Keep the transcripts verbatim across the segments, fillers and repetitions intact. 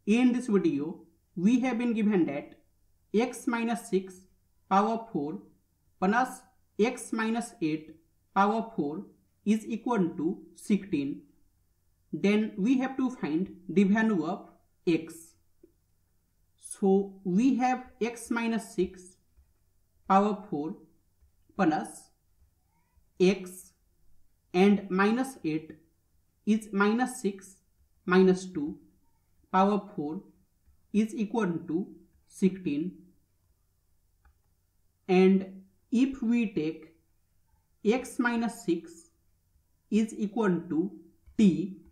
In this video, we have been given that x minus six power four plus x minus eight power four is equal to sixteen. Then we have to find the value of x. So we have x minus six power four plus x and minus eight is minus six minus two power four is equal to sixteen. And if we take x minus six is equal to t,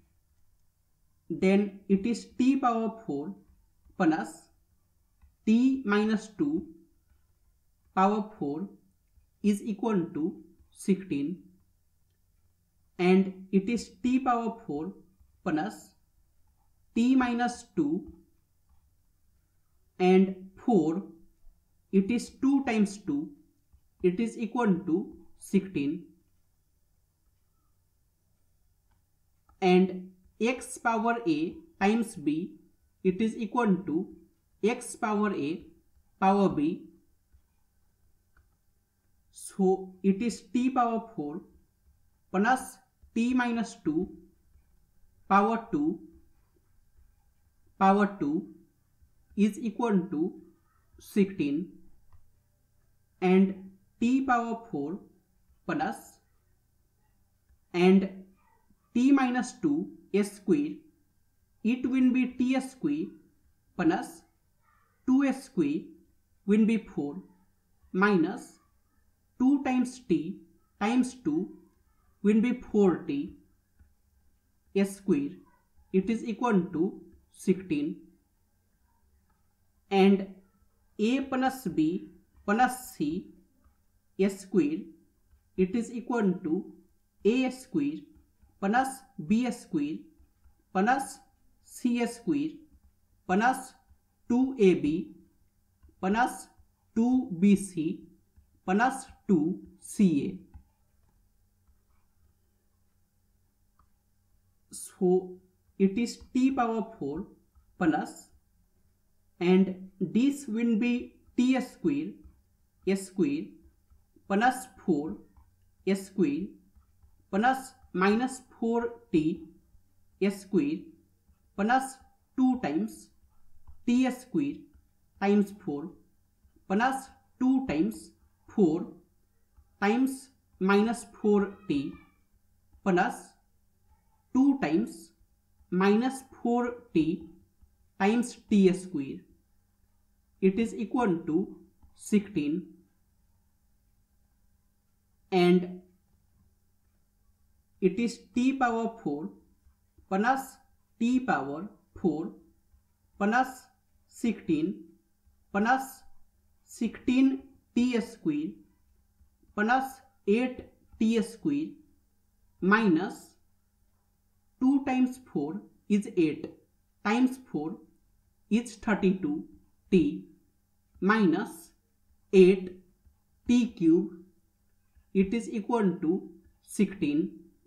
then it is t power four plus t minus two power four is equal to sixteen. And it is t power four plus t minus two and four, it is two times two, it is equal to sixteen. And x power a times b, it is equal to x power a power b. So it is t power four plus t minus two power two power two is equal to sixteen. And t power four plus and t minus two square, it will be t square plus two square will be four minus two times t times two will be four t square, it is equal to sixteen. And a plus b plus c square, it is equal to a square plus b square plus c square plus two a b plus two b c plus two c a. So it is t power four plus, and this will be t square square plus four square plus minus four t square plus two times t square times four plus two times four times minus four t plus two times minus four t times t square, it is equal to sixteen. And it is t power four plus t power four plus sixteen plus sixteen t square plus eight t square minus two times four is eight times four is thirty-two t minus eight t cube, it is equal to sixteen.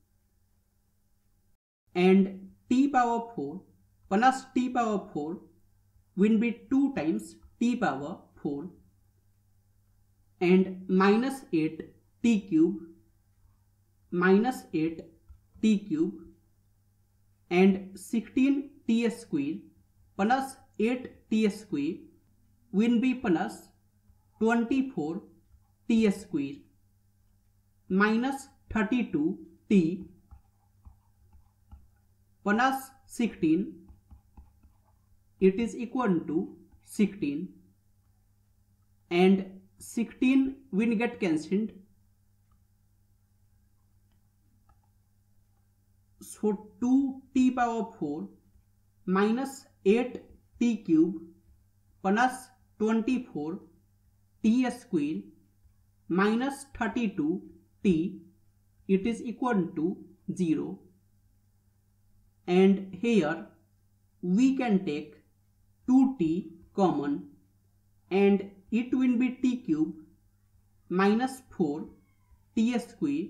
And t power four plus t power four will be two times t power four and minus eight t cube minus eight t cube and sixteen t square plus eight t square will be plus twenty-four t square minus thirty-two t plus sixteen, it is equal to sixteen. And sixteen will get cancelled. So two t power four minus eight t cube plus twenty-four t square minus thirty-two t, it is equal to zero. And here we can take two t common, and it will be t cube minus four t square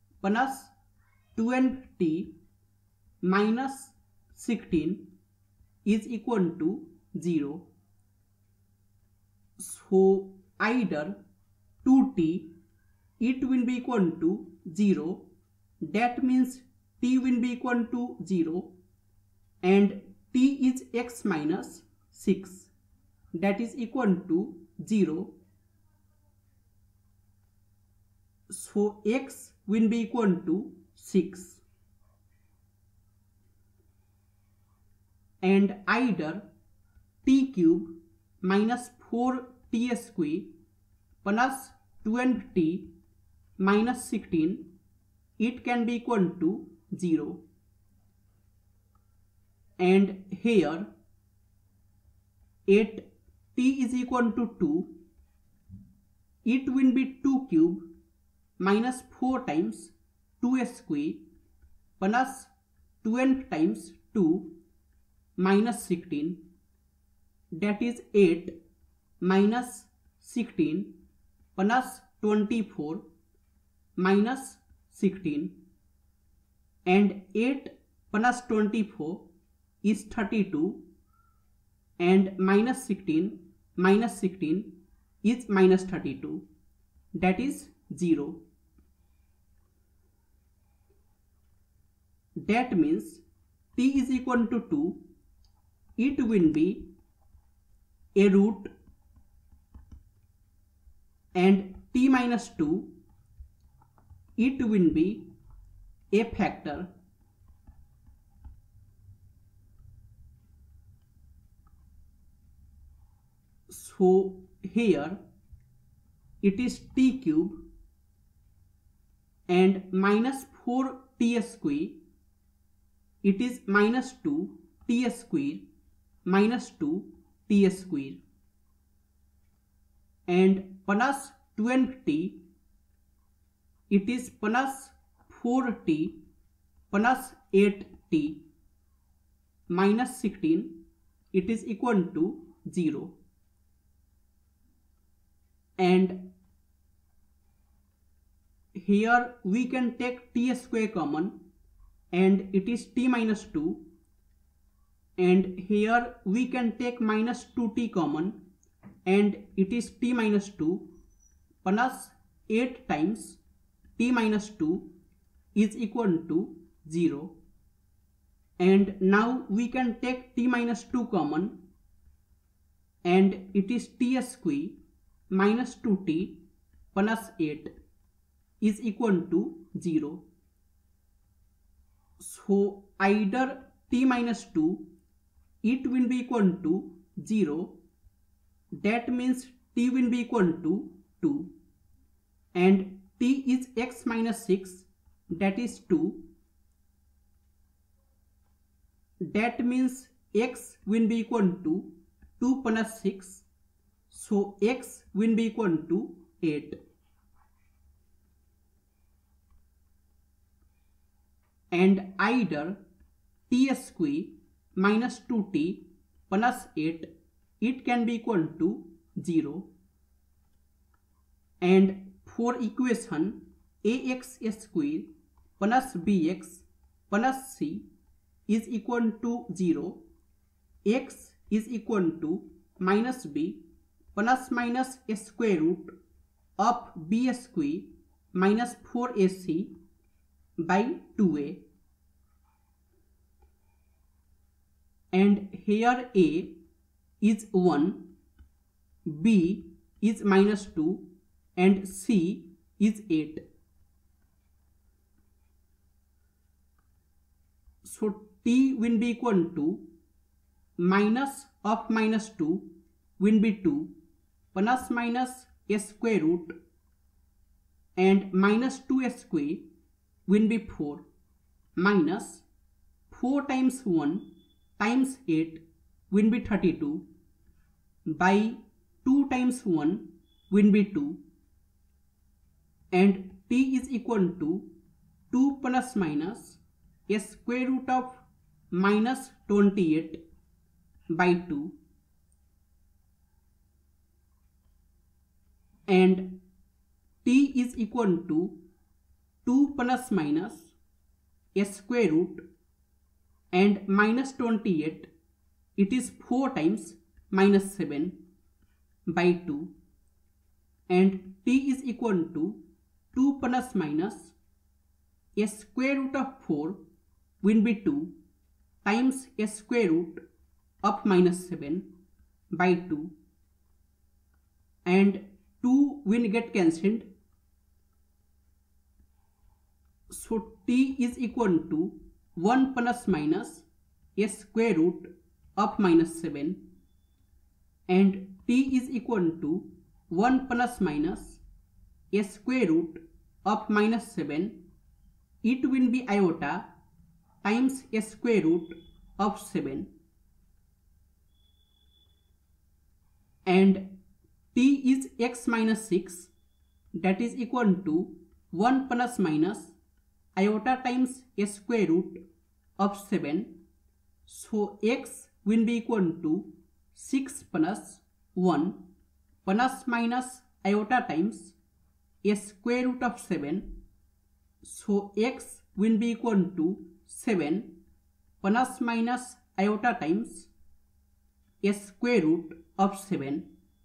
plus twelve t minus sixteen is equal to zero. So either two t it will be equal to zero, that means t will be equal to zero, and t is x minus six, that is equal to zero. So x will be equal to six, and either t cube minus four t square plus twelve t minus sixteen, it can be equal to zero. And here at t is equal to two, it will be two cube minus four times two square plus twelve times two minus sixteen, that is eight minus sixteen plus twenty-four minus sixteen, and eight plus twenty-four is thirty-two, and minus sixteen minus sixteen is minus thirty-two, that is zero. That means t is equal to two, it will be a root, and t minus two, it will be a factor. So here it is t cube and minus four t square, it is minus two t square minus two t square, and plus twelve t, it is plus four t plus eight t minus sixteen, it is equal to zero. And here we can take t square common, and it is t minus two, and here we can take minus two t common, and it is t minus two, plus eight times t minus two is equal to zero. And now we can take t minus two common, and it is t square minus two t plus eight is equal to zero. So either t minus two, it will be equal to zero, that means t will be equal to two, and t is x minus six, that is two, that means x will be equal to two plus six, so x will be equal to eight. And either t square minus two t plus eight, it can be equal to zero. And for equation ax square plus bx plus c is equal to zero, x is equal to minus b plus minus square root of b square minus four a c by two a. And here a is one, b is minus two, and c is eight. So t will be equal to minus of minus two will be two, plus minus square root, and minus two square will be four, minus four times one times eight will be thirty-two, by two times one will be two, and t is equal to two plus minus square root of minus twenty-eight by two, and t is equal to two plus minus square root and minus twenty-eight it is four times minus seven by two, and t is equal to two plus minus a square root of four will be two times a square root of minus seven by two, and two will get cancelled. So t is equal to one plus minus a square root of minus seven, and t is equal to one plus minus a square root of minus seven. It will be iota times a square root of seven, and t is x minus six, that is equal to one plus minus iota times a square root of seven. So x will be equal to six plus one plus minus iota times a square root of seven. So x will be equal to seven plus minus iota times a square root of seven.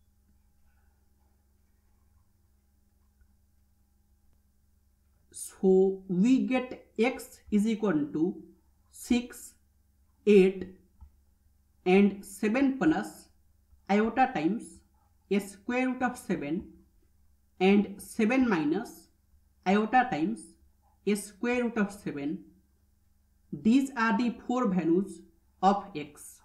So we get x is equal to six, eight and seven plus iota times a square root of seven, and seven minus iota times a square root of seven. These are the four values of x.